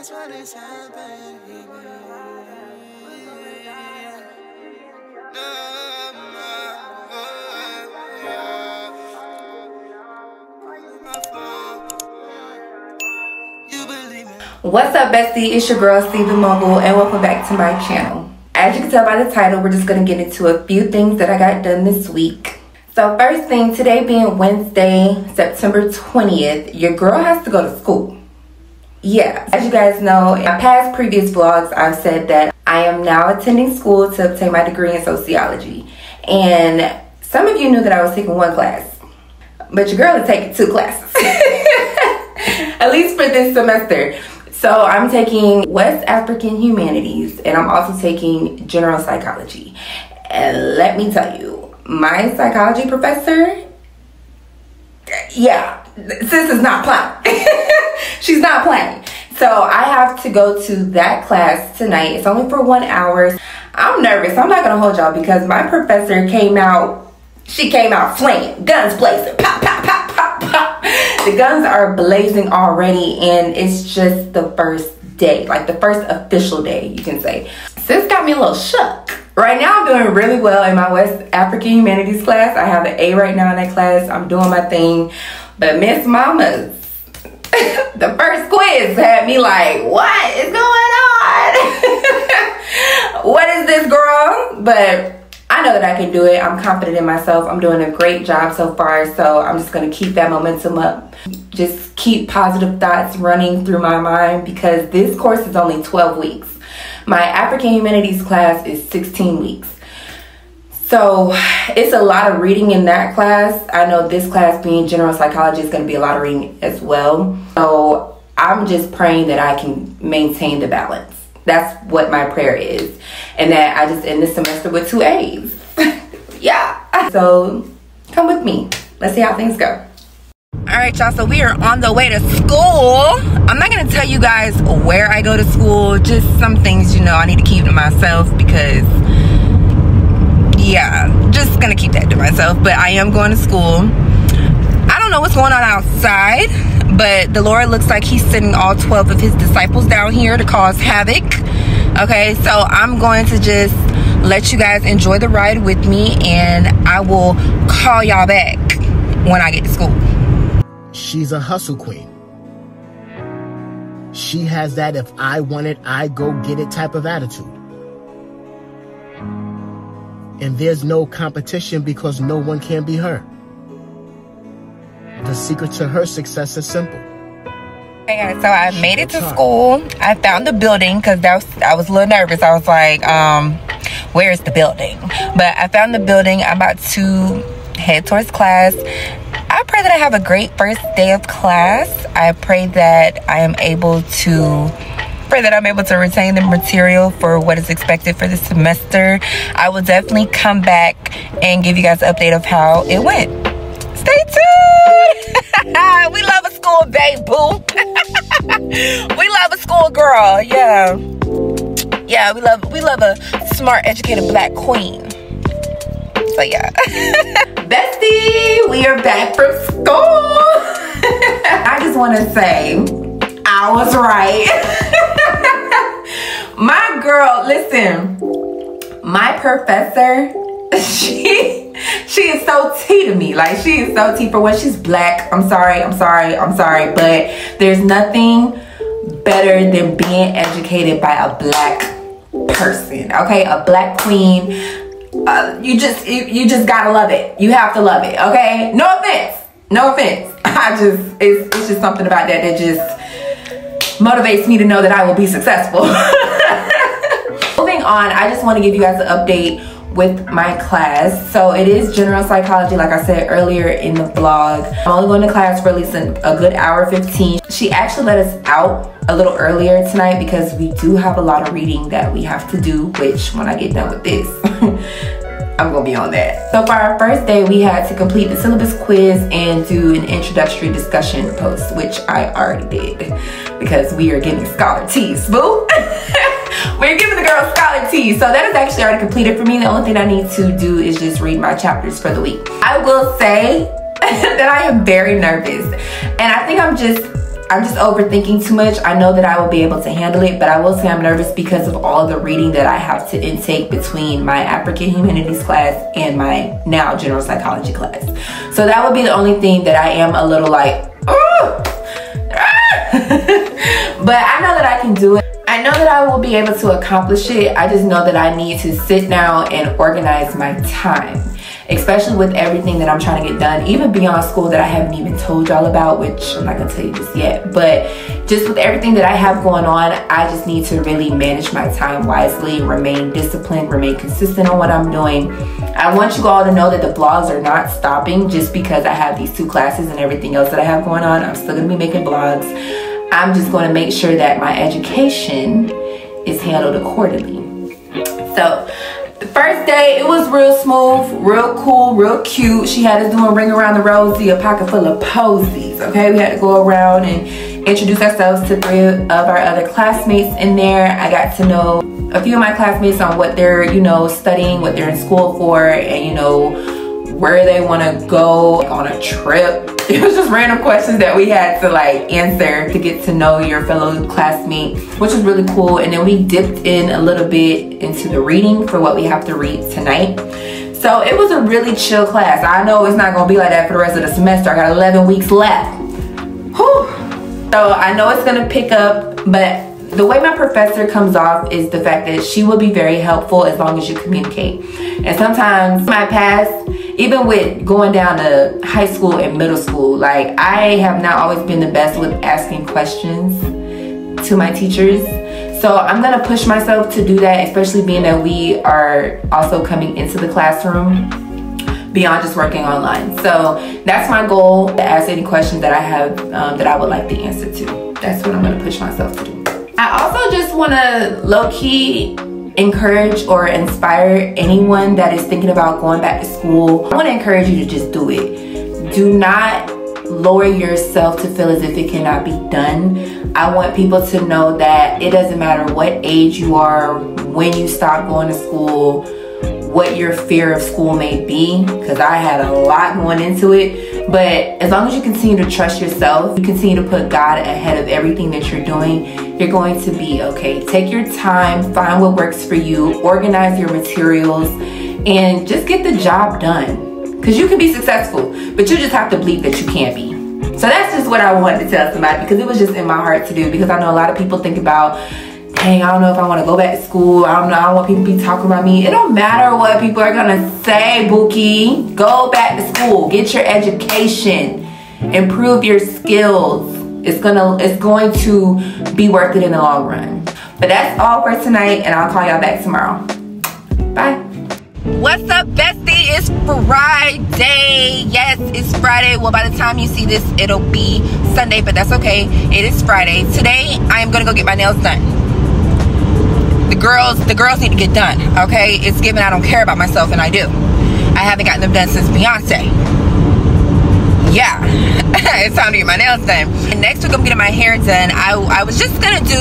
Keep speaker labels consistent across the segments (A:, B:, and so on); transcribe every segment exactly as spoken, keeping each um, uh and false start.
A: That's when it's happening.
B: What's up, bestie? It's your girl Steven Mogul, and welcome back to my channel. As you can tell by the title, we're just going to get into a few things that I got done this week. So first thing, today being Wednesday, September twentieth, your girl has to go to school. Yeah, as you guys know, in my past previous vlogs, I've said that I am now attending school to obtain my degree in sociology. And some of you knew that I was taking one class, but your girl is taking two classes, at least for this semester. So I'm taking West African Humanities, and I'm also taking General Psychology. And let me tell you, my psychology professor, yeah, sis is not playing. She's not playing. So I have to go to that class tonight. It's only for one hour. I'm nervous. I'm not going to hold y'all because my professor came out, she came out flinging, guns blazing, pop, pop, pop, pop, pop. The guns are blazing already, and it's just the first day, like the first official day, you can say. Sis got me a little shook. Right now, I'm doing really well in my West African Humanities class. I have an A right now in that class. I'm doing my thing. But Miss Mama's, the first quiz had me like, what is going on? What is this, girl? But I know that I can do it. I'm confident in myself. I'm doing a great job so far. So I'm just going to keep that momentum up. Just keep positive thoughts running through my mind because this course is only twelve weeks. My African Humanities class is sixteen weeks. So it's a lot of reading in that class. I know this class being General Psychology is going to be a lot of reading as well. So I'm just praying that I can maintain the balance. That's what my prayer is. And that I just end this semester with two A's. Yeah. So come with me. Let's see how things go. All right, y'all. So we are on the way to school. I'm not going to tell you guys where I go to school. Just some things, you know, I need to keep to myself because, yeah, just going to keep that to myself. But I am going to school. I don't know what's going on outside, but the Lord looks like he's sending all twelve of his disciples down here to cause havoc. Okay, so I'm going to just let you guys enjoy the ride with me, and I will call y'all back when I get to school.
C: She's a hustle queen. She has that if I want it, I go get it type of attitude. And there's no competition because no one can be her. The secret to her success is simple.
B: Hey guys, so I made it to school. I found the building because that was, I was a little nervous. I was like, um, where is the building? But I found the building. I'm about to head towards class. I pray that I have a great first day of class. I pray that I am able to pray that I'm able to retain the material for what is expected for this semester. I will definitely come back and give you guys an update of how it went. Stay tuned. We love a school babe, boo. We love a school girl. Yeah. Yeah, we love we love a smart, educated black queen. So yeah. Bestie, we are back from school. I just want to say I was right. My girl, listen, my professor, she she is so tea to me. Like, she is so tea. For one, she's black. I'm sorry, I'm sorry, I'm sorry. But there's nothing better than being educated by a black person. Okay, a black queen. Uh, you just you, you just gotta love it. You have to love it. Okay, no offense, no offense. I just it's it's just something about that that just motivates me to know that I will be successful. Moving on, I just want to give you guys an update with my class. So it is General Psychology, like I said earlier in the vlog. I'm only going to class for at least a, a good hour fifteen. She actually let us out a little earlier tonight because we do have a lot of reading that we have to do, which when I get done with this, I'm gonna be on that. So for our first day, we had to complete the syllabus quiz and do an introductory discussion post, which I already did because we are getting scholar teas, boo. We're giving the girl scholar teas. So that is actually already completed for me. The only thing I need to do is just read my chapters for the week. I will say that I am very nervous, and I think I'm just I'm just overthinking too much. I know that I will be able to handle it, but I will say I'm nervous because of all the reading that I have to intake between my African Humanities class and my now General Psychology class. So that would be the only thing that I am a little like, oh! But I know that I can do it. I know that I will be able to accomplish it. I just know that I need to sit down and organize my time, especially with everything that I'm trying to get done, even beyond school that I haven't even told y'all about, which I'm not gonna tell you just yet. But just with everything that I have going on, I just need to really manage my time wisely, remain disciplined, remain consistent on what I'm doing. I want you all to know that the vlogs are not stopping just because I have these two classes and everything else that I have going on. I'm still gonna be making vlogs. I'm just gonna make sure that my education is handled accordingly. So, the first day, it was real smooth, real cool, real cute. She had us doing Ring Around the Rosie, a pocket full of posies, okay? We had to go around and introduce ourselves to three of our other classmates in there. I got to know a few of my classmates on what they're, you know, studying, what they're in school for, and, you know, where they want to go on a trip. It was just random questions that we had to like answer to get to know your fellow classmate, which was really cool. And then we dipped in a little bit into the reading for what we have to read tonight. So it was a really chill class. I know it's not gonna be like that for the rest of the semester. I got eleven weeks left. Whew. So I know it's gonna pick up, but the way my professor comes off is the fact that she will be very helpful as long as you communicate. And sometimes in my past, even with going down to high school and middle school, like I have not always been the best with asking questions to my teachers. So I'm gonna push myself to do that, especially being that we are also coming into the classroom beyond just working online. So that's my goal, to ask any questions that I have um, that I would like the answer to. That's what I'm gonna push myself to do. I also just wanna low-key encourage or inspire anyone that is thinking about going back to school. I want to encourage you to just do it. Do not lower yourself to feel as if it cannot be done. I want people to know that it doesn't matter what age you are, when you stop going to school, what your fear of school may be, because I had a lot going into it. But as long as you continue to trust yourself, you continue to put God ahead of everything that you're doing, you're going to be okay. Take your time, find what works for you, organize your materials, and just get the job done. Because you can be successful, but you just have to believe that you can be. So that's just what I wanted to tell somebody, because it was just in my heart to do, because I know a lot of people think about, dang, I don't know if I want to go back to school. I don't know. I don't want people to be talking about me. It don't matter what people are going to say, Bookie. Go back to school. Get your education. Improve your skills. It's gonna, it's going to be worth it in the long run. But that's all for tonight, and I'll call y'all back tomorrow. Bye. What's up, bestie? It's Friday. Yes, it's Friday. Well, by the time you see this, it'll be Sunday, but that's okay. It is Friday. Today, I am gonna go get my nails done. The girls, the girls need to get done, okay? It's given I don't care about myself, and I do. I haven't gotten them done since Beyonce. Yeah, it's time to get my nails done. And next week I'm getting my hair done. I, I was just gonna do,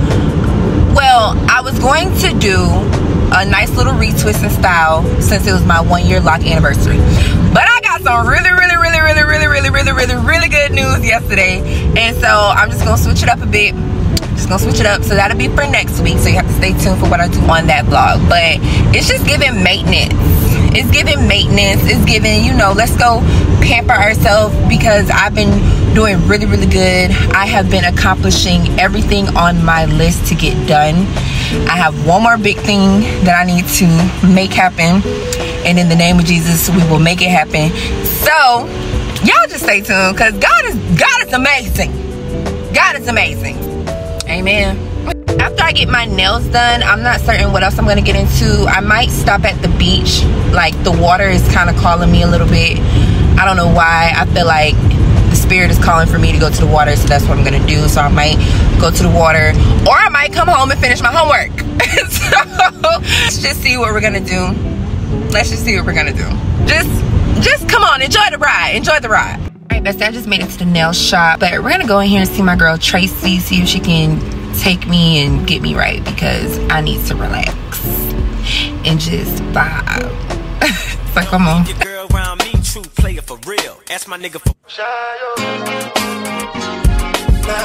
B: well, I was going to do a nice little retwist in style since it was my one year lock anniversary. But I got some really, really, really, really, really, really, really, really, really good news yesterday. And so I'm just gonna switch it up a bit. Just gonna switch it up, so that'll be for next week, so you have to stay tuned for what I do on that vlog. But it's just giving maintenance. It's giving maintenance. It's giving, you know, let's go pamper ourselves, because I've been doing really, really good. I have been accomplishing everything on my list to get done. I have one more big thing that I need to make happen, and in the name of Jesus, we will make it happen. So y'all just stay tuned, because God is God is amazing. God is amazing. Amen. After I get my nails done, I'm not certain what else I'm gonna get into. I might stop at the beach. Like, the water is kind of calling me a little bit. I don't know why. I feel like the spirit is calling for me to go to the water, so that's what I'm gonna do. So I might go to the water, or I might come home and finish my homework. So let's just see what we're gonna do. Let's just see what we're gonna do. Just, just come on, enjoy the ride. Enjoy the ride. Alright, bestie, I just made it to the nail shop, but we're gonna go in here and see my girl Tracy, see if she can take me and get me right, because I need to relax and just vibe. It's like, come on. Your girl around me, true player for real. Ask my nigga for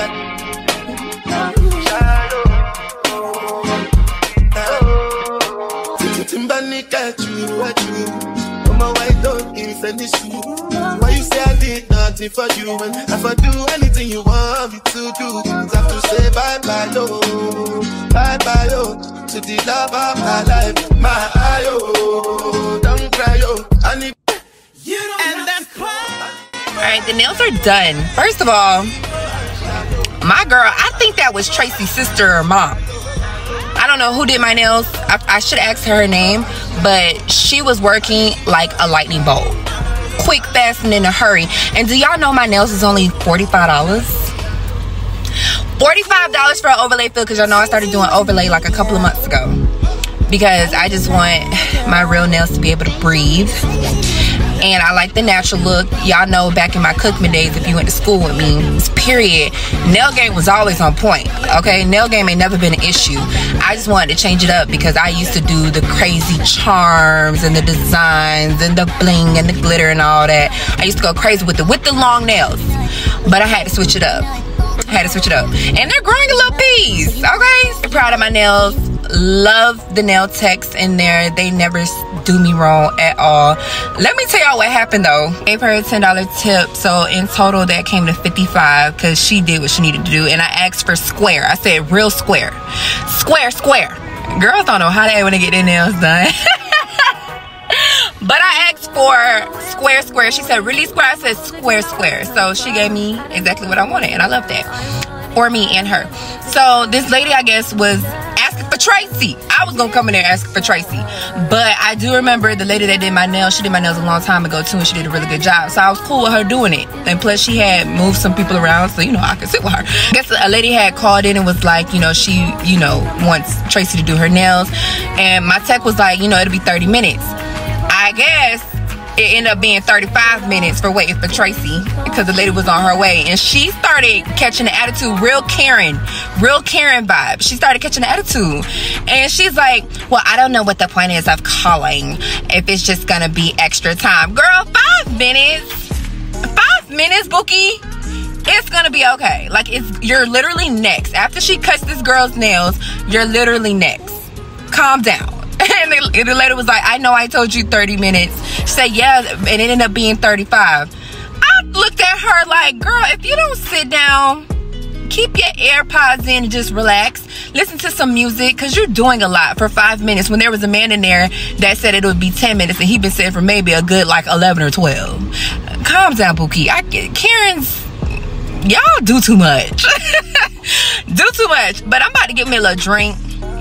A: friend is you. Why you say I did nothing for you? And if I do anything you want me to do, things have to say bye bye, yo. Bye bye, yo. To the love of my life, my eye, yo. Don't cry, yo. I need you don't and that's why.
B: Alright, the nails are done. First of all, my girl, I think that was Tracy's sister or mom. I don't know who did my nails. I, I should ask her her name, but she was working like a lightning bolt. Quick, fast, and in a hurry. And do y'all know my nails is only forty-five dollars? forty-five dollars for an overlay fill, because y'all know I started doing overlay like a couple of months ago. Because I just want my real nails to be able to breathe. And I like the natural look. Y'all know back in my Cookman days, if you went to school with me, period, nail game was always on point. Okay, nail game ain't never been an issue. I just wanted to change it up because I used to do the crazy charms and the designs and the bling and the glitter and all that. I used to go crazy with it with the long nails, but I had to switch it up. I had to switch it up, and they're growing a little piece. Okay, so proud of my nails. Love the nail techs in there. They never do me wrong at all. Let me tell y'all what happened though. Gave her a ten dollar tip, so in total that came to fifty-five because she did what she needed to do. And I asked for square. I said real square, square, square. Girls don't know how they want to get their nails done. But I asked for square, square. She said really square. I said square, square. So she gave me exactly what I wanted, and I love that for me and her. So this lady, I guess, was asking for Tracy. I was gonna come in there asking for Tracy, but I do remember the lady that did my nails. She did my nails a long time ago too, and she did a really good job. So I was cool with her doing it. And plus, she had moved some people around, so you know I could sit with her. I guess a lady had called in and was like, you know, she, you know, wants Tracy to do her nails, and my tech was like, you know, it'll be thirty minutes. I guess it ended up being thirty-five minutes for waiting for Tracy because the lady was on her way, and she started catching the attitude, real Karen, real Karen vibe. She started catching the attitude, and she's like, well, I don't know what the point is of calling if it's just gonna be extra time. Girl, five minutes, five minutes, Bookie. It's gonna be okay. Like, it's, you're literally next. After she cuts this girl's nails, you're literally next. Calm down. And the, the lady was like, I know I told you thirty minutes. She said, yeah, and it ended up being thirty-five. I looked at her like, girl, if you don't sit down, keep your AirPods in and just relax. Listen to some music, because you're doing a lot for five minutes when there was a man in there that said it would be ten minutes, and he'd been sitting for maybe a good like eleven or twelve. Calm down, Pookie. I get Karen's, y'all do too much. Do too much. But I'm about to get me a little drink,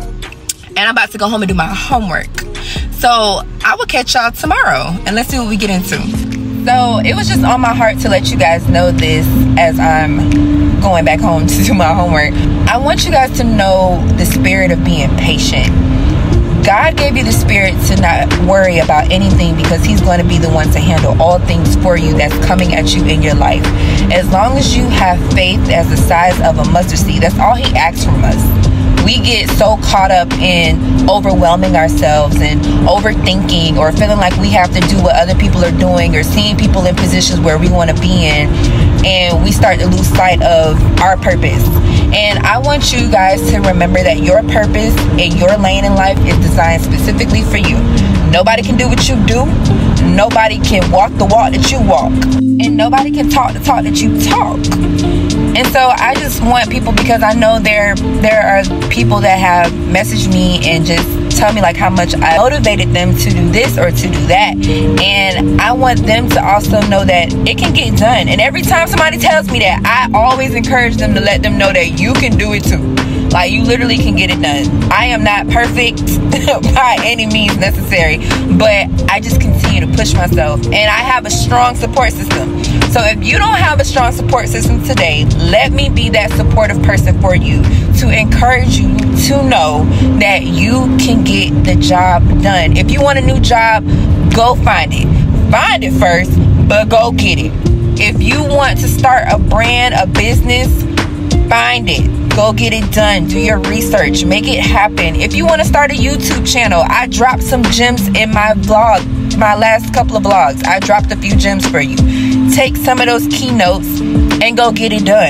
B: and I'm about to go home and do my homework. So I will catch y'all tomorrow, and let's see what we get into. So it was just on my heart to let you guys know this as I'm going back home to do my homework. I want you guys to know the spirit of being patient. God gave you the spirit to not worry about anything, because he's going to be the one to handle all things for you that's coming at you in your life. As long as you have faith as the size of a mustard seed, that's all he asks from us. We get so caught up in overwhelming ourselves and overthinking, or feeling like we have to do what other people are doing, or seeing people in positions where we want to be in, and we start to lose sight of our purpose. And I want you guys to remember that your purpose and your lane in life is designed specifically for you. Nobody can do what you do. Nobody can walk the walk that you walk. And nobody can talk the talk that you talk. And so I just want people, because I know there there are people that have messaged me and just tell me like how much I motivated them to do this or to do that, and I want them to also know that it can get done. And every time somebody tells me that, I always encourage them to let them know that you can do it too. Like, you literally can get it done. I am not perfect by any means necessary, but I just continue to push myself, and I have a strong support system. So if you don't have a strong support system today, let me be that supportive person for you, to encourage you to know that you can get the job done. If you want a new job, go find it. Find it first, but go get it. If you want to start a brand, a business, find it. Go get it done. Do your research. Make it happen. If you want to start a YouTube channel, I dropped some gems in my vlog, my last couple of vlogs. I dropped a few gems for you. Take some of those keynotes and go get it done.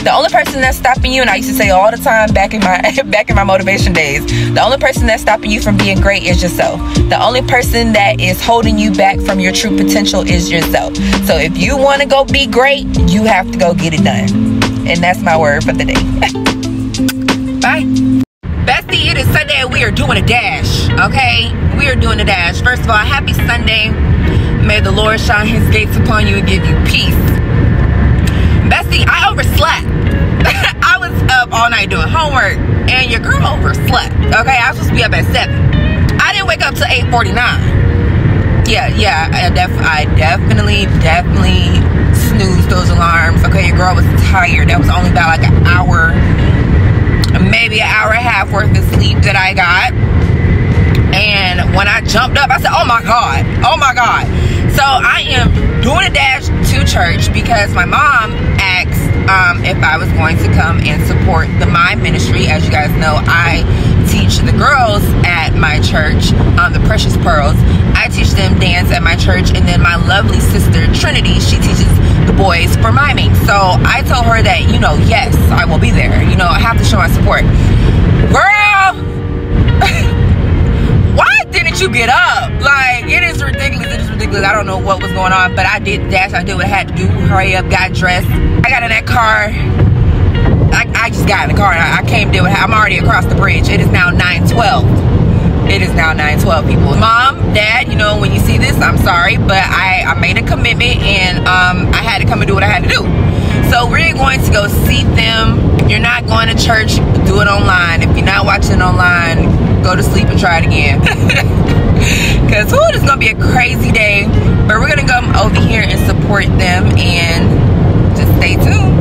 B: The only person that's stopping you, and I used to say all the time back in my back in my motivation days, the only person that's stopping you from being great is yourself. The only person that is holding you back from your true potential is yourself. So if you want to go be great, you have to go get it done. And that's my word for the day. Bye. Bestie, it is Sunday and we are doing a dash, okay? We are doing a dash. First of all, happy Sunday. May the Lord shine his gates upon you and give you peace. Bestie, I overslept. I was up all night doing homework and your girl overslept, okay? I was supposed to be up at seven. I didn't wake up till eight forty-nine. Yeah, yeah, I, def I definitely, definitely snoozed those alarms, okay? Your girl was tired. That was only about like an hour, maybe an hour and a half worth of sleep that I got. And when I jumped up, I said, oh my God, oh my God. So I am doing a dash to church because my mom asked um, if I was going to come and support the Mime Ministry. As you guys know, I teach the girls at my church, um, the Precious Pearls. I teach them dance at my church, and then my lovely sister Trinity, she teaches the boys for miming. So I told her that, you know, yes, I will be there. You know, I have to show my support. Girl! Why didn't you get up? Like, it is ridiculous. It is ridiculous. I don't know what was going on, but I did the dash. I did what I had to do. Hurry up, got dressed. I got in that car. I, I just got in the car. And I, I came to deal with it. I'm already across the bridge. It is now nine twelve. It is now nine twelve, people. Mom, Dad, you know, when you see this, I'm sorry, but I, I made a commitment and um, I had to come and do what I had to do. So we're going to go see them. If you're not going to church, do it online. If you're not watching online, go to sleep and try it again. Because whoo, it's going to be a crazy day. But we're going to come over here and support them and just stay tuned.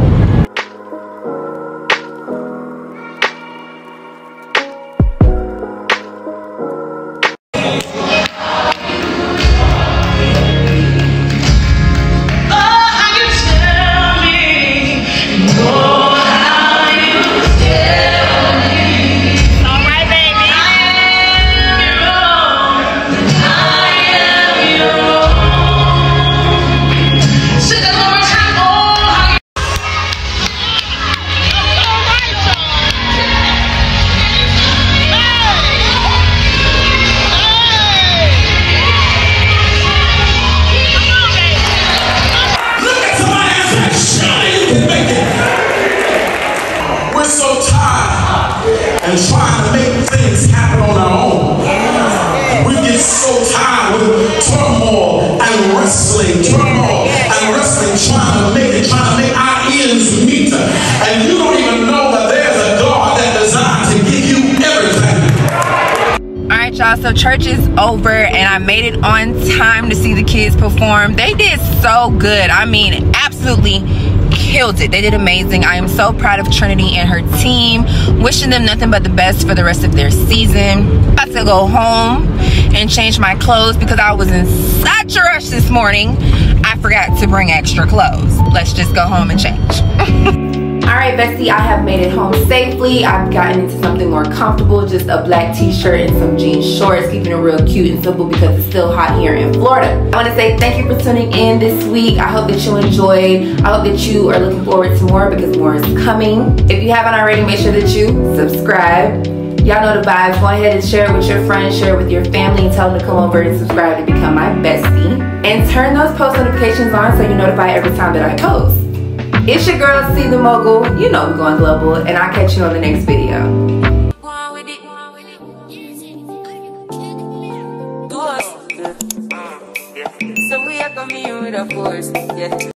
D: And trying to make things happen on our own. We get so tired with turmoil and wrestling, turmoil and wrestling, trying to make it, trying to make our ends meet. And you don't even know that there's a God that designed to give you everything.
B: Alright, y'all, so church is over and I made it on time to see the kids perform. They did so good. I mean, absolutely killed it. They did amazing. I am so proud of Trinity and her team. Wishing them nothing but the best for the rest of their season. About to go home and change my clothes because I was in such a rush this morning. I forgot to bring extra clothes. Let's just go home and change. Alright, bestie, I have made it home safely. I've gotten into something more comfortable, just a black t-shirt and some jean shorts, keeping it real cute and simple because it's still hot here in Florida. I want to say thank you for tuning in this week. I hope that you enjoyed. I hope that you are looking forward to more because more is coming. If you haven't already, make sure that you subscribe. Y'all know the vibes. Go ahead and share it with your friends, share it with your family, and tell them to come over and subscribe to become my bestie. And turn those post notifications on so you're notified every time that I post. It's your girl, C the Mogul. You know we're going global, and I'll catch you on the next video. So we are coming with a force.